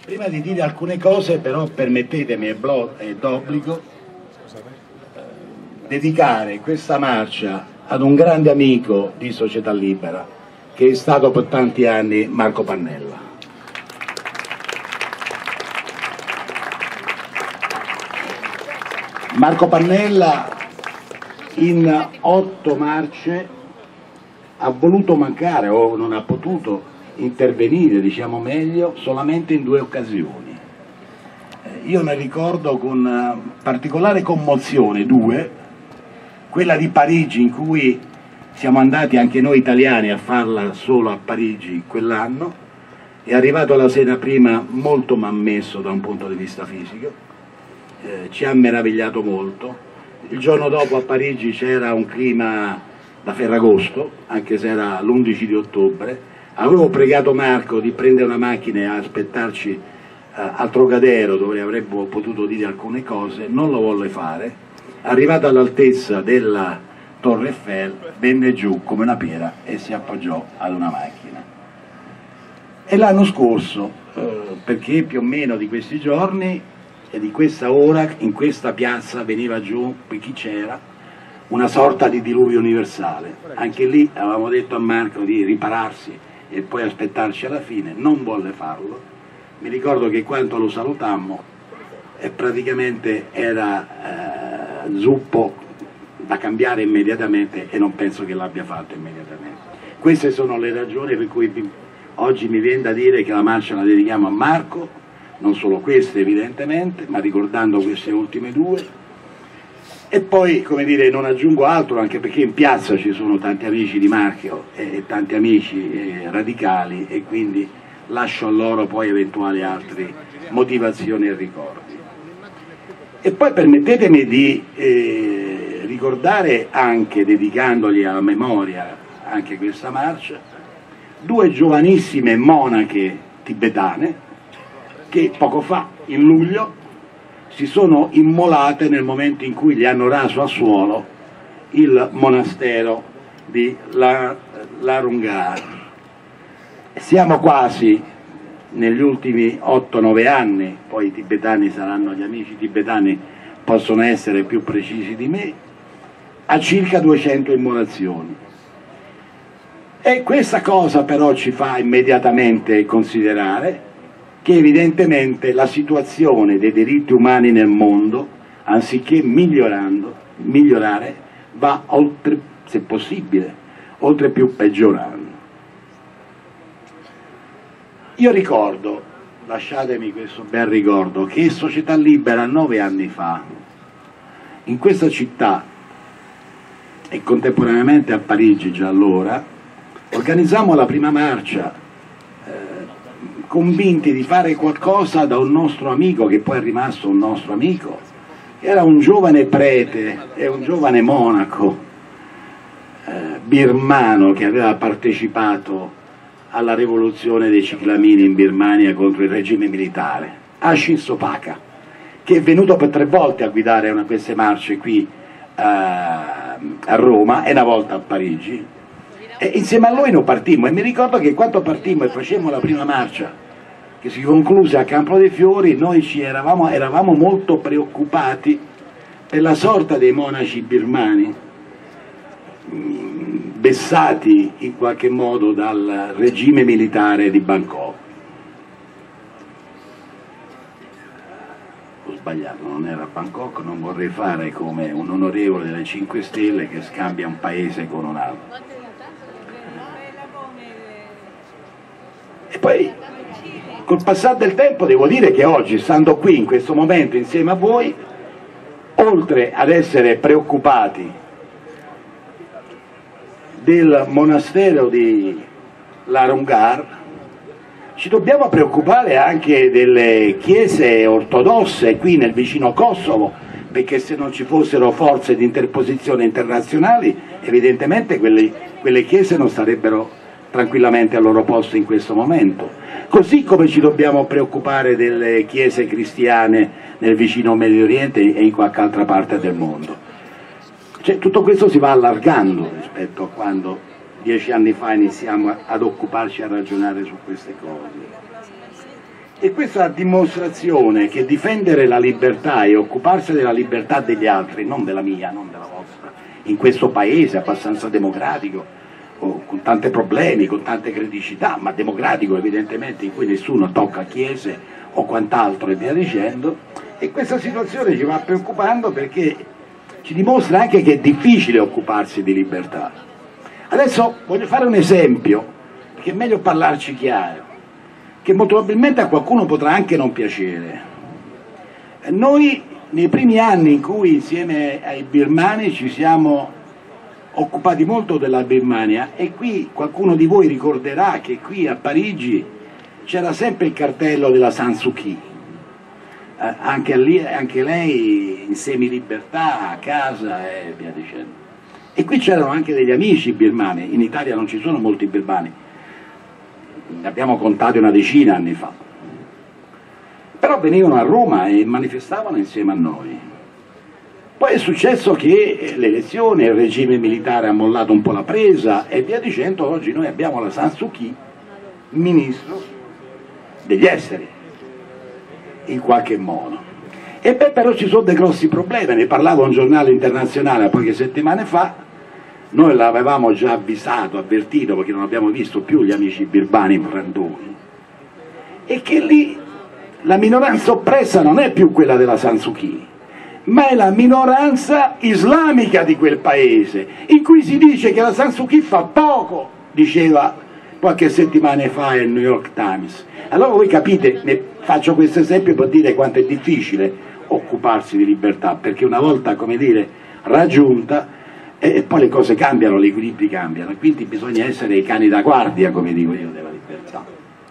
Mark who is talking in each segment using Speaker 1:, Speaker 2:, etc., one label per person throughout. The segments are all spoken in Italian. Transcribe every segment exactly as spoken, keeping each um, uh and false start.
Speaker 1: Prima di dire alcune cose, però, permettetemi, è d'obbligo, eh, dedicare questa marcia ad un grande amico di Società Libera, che è stato per tanti anni Marco Pannella. Marco Pannella in otto marce ha voluto mancare, o non ha potuto intervenire, diciamo meglio, solamente in due occasioni. Io ne ricordo con particolare commozione due, quella di Parigi, in cui siamo andati anche noi italiani a farla solo a Parigi quell'anno, è arrivato la sera prima molto mammesso da un punto di vista fisico, eh, ci ha meravigliato molto. Il giorno dopo a Parigi c'era un clima da Ferragosto, anche se era l'undici di ottobre. Avevo pregato Marco di prendere una macchina e aspettarci eh, al Trocadero, dove avremmo potuto dire alcune cose, non lo volle fare. Arrivato all'altezza della Torre Eiffel, venne giù come una pera e si appoggiò ad una macchina. E l'anno scorso, eh, perché più o meno di questi giorni e di questa ora, in questa piazza veniva giù, per chi c'era, una sorta di diluvio universale. Anche lì avevamo detto a Marco di ripararsi e poi aspettarci alla fine, non volle farlo. Mi ricordo che quando lo salutammo eh, praticamente era eh, zuppo da cambiare immediatamente, e non penso che l'abbia fatto immediatamente. Queste sono le ragioni per cui oggi mi viene da dire che la marcia la dedichiamo a Marco, non solo queste evidentemente, ma ricordando queste ultime due. E poi, come dire, non aggiungo altro, anche perché in piazza ci sono tanti amici di Marchio e tanti amici eh, radicali, e quindi lascio a loro poi eventuali altre motivazioni e ricordi. E poi permettetemi di eh, ricordare anche, dedicandogli alla memoria anche questa marcia, due giovanissime monache tibetane che poco fa, in luglio, si sono immolate nel momento in cui gli hanno raso a suolo il monastero di Larungar. Siamo quasi negli ultimi otto nove anni, poi i tibetani saranno, gli amici tibetani possono essere più precisi di me, a circa duecento immolazioni. E questa cosa però ci fa immediatamente considerare che evidentemente la situazione dei diritti umani nel mondo, anziché migliorando, migliorare, va oltre, se possibile, oltre più peggiorando. Io ricordo, lasciatemi questo bel ricordo, che Società Libera nove anni fa, in questa città, e contemporaneamente a Parigi già allora, organizzammo la prima marcia, convinti di fare qualcosa da un nostro amico, che poi è rimasto un nostro amico, era un giovane prete e un giovane monaco eh, birmano che aveva partecipato alla rivoluzione dei ciclamini in Birmania contro il regime militare, Ashin Sopaka, che è venuto per tre volte a guidare una queste marce qui eh, a Roma e una volta a Parigi. E insieme a lui noi partimmo, e mi ricordo che quando partimmo e facemmo la prima marcia, che si concluse a Campo dei Fiori, noi ci eravamo, eravamo molto preoccupati per la sorta dei monaci birmani, vessati in qualche modo dal regime militare di Bangkok. Ho sbagliato, non era Bangkok, non vorrei fare come un onorevole delle cinque Stelle che scambia un paese con un altro. E poi, col passare del tempo, devo dire che oggi, stando qui in questo momento insieme a voi, oltre ad essere preoccupati del monastero di Larungar, ci dobbiamo preoccupare anche delle chiese ortodosse qui nel vicino Kosovo, perché se non ci fossero forze di interposizione internazionali, evidentemente quelle, quelle chiese non sarebbero tranquillamente al loro posto in questo momento. Così come ci dobbiamo preoccupare delle chiese cristiane nel vicino Medio Oriente e in qualche altra parte del mondo. Cioè, tutto questo si va allargando rispetto a quando dieci anni fa iniziamo ad occuparci, a ragionare su queste cose. E questa dimostrazione che difendere la libertà e occuparsi della libertà degli altri, non della mia, non della vostra, in questo paese abbastanza democratico, con tanti problemi, con tante criticità, ma democratico evidentemente, in cui nessuno tocca chiese o quant'altro e via dicendo, e questa situazione ci va preoccupando perché ci dimostra anche che è difficile occuparsi di libertà. Adesso voglio fare un esempio, perché è meglio parlarci chiaro, che molto probabilmente a qualcuno potrà anche non piacere. Noi nei primi anni in cui insieme ai birmani ci siamo occupati molto della Birmania, e qui qualcuno di voi ricorderà che qui a Parigi c'era sempre il cartello della San Suu Kyi, eh, anche, lì, anche lei in semilibertà a casa e via dicendo. E qui c'erano anche degli amici birmani, in Italia non ci sono molti birmani, ne abbiamo contati una decina anni fa, però venivano a Roma e manifestavano insieme a noi. Poi è successo che le elezioni, il regime militare ha mollato un po' la presa e via dicendo, oggi noi abbiamo la San Suu Kyi, ministro degli esteri, in qualche modo. E beh, però ci sono dei grossi problemi, ne parlava un giornale internazionale poche settimane fa, noi l'avevamo già avvisato, avvertito, perché non abbiamo visto più gli amici birmani fra noi, e che lì la minoranza oppressa non è più quella della San Suu Kyi, ma è la minoranza islamica di quel paese, in cui si dice che la San Suu Kyi fa poco, diceva qualche settimana fa il New York Times. Allora voi capite, ne faccio questo esempio per dire quanto è difficile occuparsi di libertà, perché una volta, come dire, raggiunta, e poi le cose cambiano, gli equilibri cambiano, quindi bisogna essere i cani da guardia, come dico io, della libertà.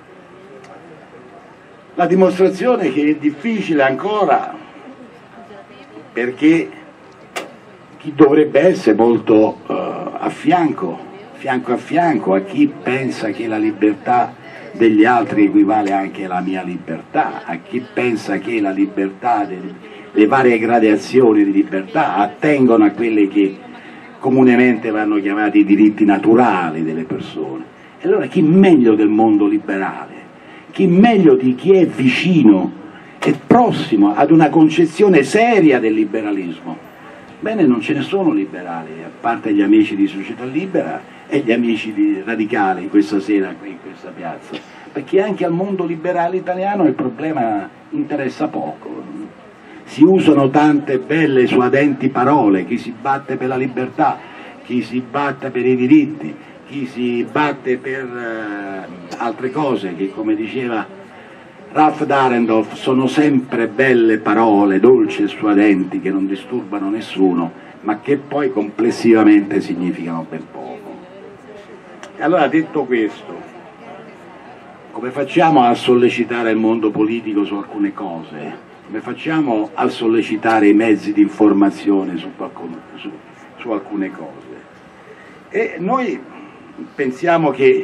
Speaker 1: La dimostrazione che è difficile ancora, perché chi dovrebbe essere molto uh, a fianco, fianco a fianco a chi pensa che la libertà degli altri equivale anche alla mia libertà, a chi pensa che la libertà, delle, le varie gradazioni di libertà attengono a quelle che comunemente vanno chiamati i diritti naturali delle persone. E allora chi meglio del mondo liberale, chi meglio di chi è vicino e prossimo ad una concezione seria del liberalismo? Bene, non ce ne sono liberali, a parte gli amici di Società Libera e gli amici di Radicali questa sera qui in questa piazza, perché anche al mondo liberale italiano il problema interessa poco. Si usano tante belle suadenti parole, chi si batte per la libertà, chi si batte per i diritti, chi si batte per uh, altre cose che, come diceva Ralph Dahrendorf, sono sempre belle parole, dolci e suadenti, che non disturbano nessuno, ma che poi complessivamente significano ben poco. E allora, detto questo, come facciamo a sollecitare il mondo politico su alcune cose? Come facciamo a sollecitare i mezzi di informazione su, su, su alcune cose? E noi pensiamo che,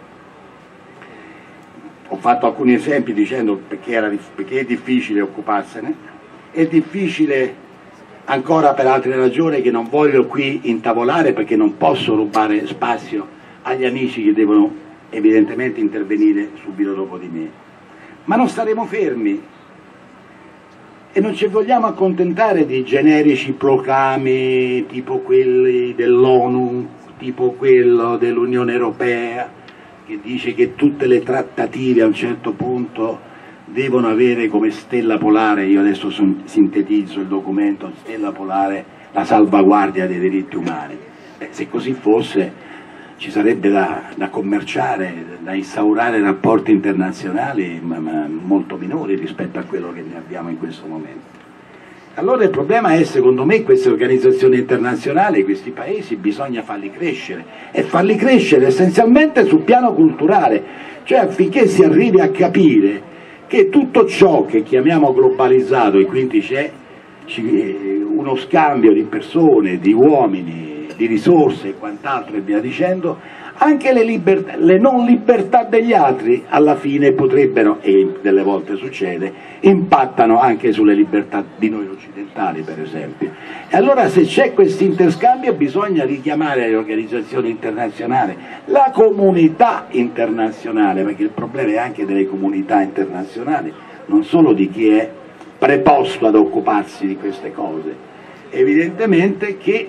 Speaker 1: ho fatto alcuni esempi dicendo perché, era, perché è difficile occuparsene, è difficile ancora per altre ragioni che non voglio qui intavolare, perché non posso rubare spazio agli amici che devono evidentemente intervenire subito dopo di me. Ma non staremo fermi. E non ci vogliamo accontentare di generici proclami tipo quelli dell'ONU, tipo quello dell'Unione Europea, che dice che tutte le trattative a un certo punto devono avere come stella polare, io adesso sintetizzo il documento, stella polare, la salvaguardia dei diritti umani. Beh, se così fosse ci sarebbe da, da commerciare, da instaurare rapporti internazionali ma, ma molto minori rispetto a quello che ne abbiamo in questo momento. Allora il problema è, secondo me, queste organizzazioni internazionali, questi paesi, bisogna farli crescere, e farli crescere essenzialmente sul piano culturale, cioè affinché si arrivi a capire che tutto ciò che chiamiamo globalizzato, e quindi c'è uno scambio di persone, di uomini, di risorse e quant'altro e via dicendo, Anche le, libertà, le non libertà degli altri alla fine potrebbero, e delle volte succede, impattano anche sulle libertà di noi occidentali, per esempio. E allora se c'è questo interscambio bisogna richiamare le organizzazioni internazionali, la comunità internazionale, perché il problema è anche delle comunità internazionali, non solo di chi è preposto ad occuparsi di queste cose. Evidentemente che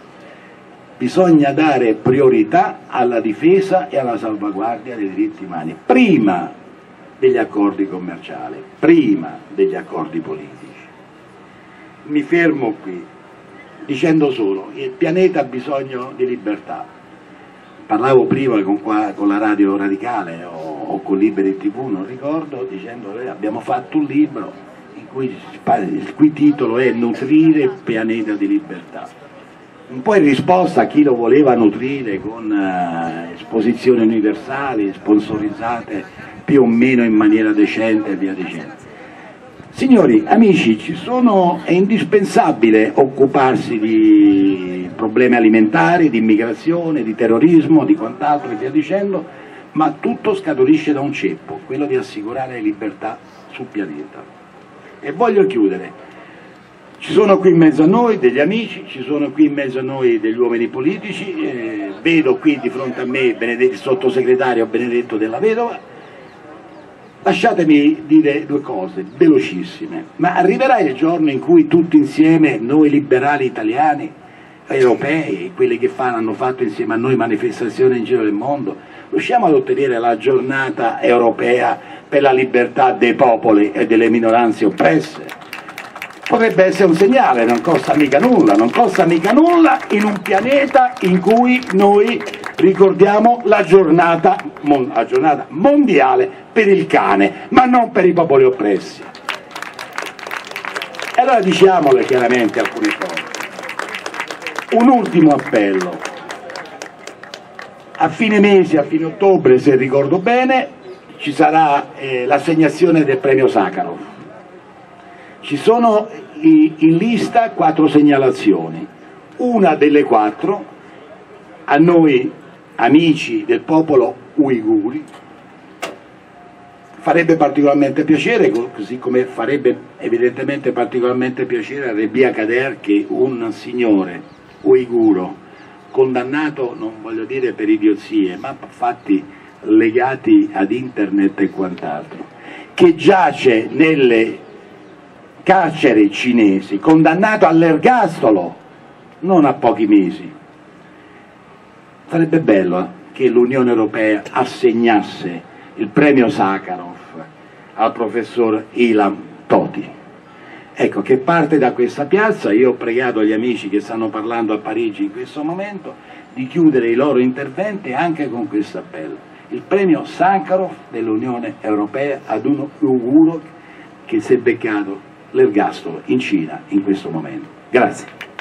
Speaker 1: bisogna dare priorità alla difesa e alla salvaguardia dei diritti umani, prima degli accordi commerciali, prima degli accordi politici. Mi fermo qui, dicendo solo che il pianeta ha bisogno di libertà. Parlavo prima con, qua, con la Radio Radicale o, o con Liberi tivù, non ricordo, dicendo che abbiamo fatto un libro in cui il cui titolo è Nutrire il pianeta di libertà. Un po' in risposta a chi lo voleva nutrire con uh, esposizioni universali, sponsorizzate più o meno in maniera decente e via dicendo. Signori, amici, ci sono, è indispensabile occuparsi di problemi alimentari, di immigrazione, di terrorismo, di quant'altro e via dicendo, ma tutto scaturisce da un ceppo, quello di assicurare libertà sul pianeta. E voglio chiudere. Ci sono qui in mezzo a noi degli amici, ci sono qui in mezzo a noi degli uomini politici, eh, vedo qui di fronte a me Benedetto, il sottosegretario Benedetto Della Vedova. Lasciatemi dire due cose velocissime, ma arriverà il giorno in cui tutti insieme, noi liberali italiani, europei, quelli che fanno, hanno fatto insieme a noi manifestazioni in giro del mondo, riusciamo ad ottenere la giornata europea per la libertà dei popoli e delle minoranze oppresse? Potrebbe essere un segnale, non costa mica nulla, non costa mica nulla in un pianeta in cui noi ricordiamo la giornata, la giornata mondiale per il cane, ma non per i popoli oppressi. E allora diciamole chiaramente alcune cose. Un ultimo appello. A fine mese, a fine ottobre, se ricordo bene, ci sarà eh, l'assegnazione del premio Sakharov. Ci sono in lista quattro segnalazioni, una delle quattro a noi amici del popolo uiguri farebbe particolarmente piacere, così come farebbe evidentemente particolarmente piacere a Rebia Kader, che un signore uiguro condannato, non voglio dire per idiozie, ma fatti legati ad internet e quant'altro, che giace nelle carceri cinesi, condannato all'ergastolo non a pochi mesi. Sarebbe bello eh, che l'Unione Europea assegnasse il premio Sakharov al professor Ilan Toti. Ecco, che parte da questa piazza. Io ho pregato gli amici che stanno parlando a Parigi in questo momento di chiudere i loro interventi anche con questo appello: il premio Sakharov dell'Unione Europea ad uno uiguro che si è beccato l'ergastolo in Cina in questo momento. Grazie.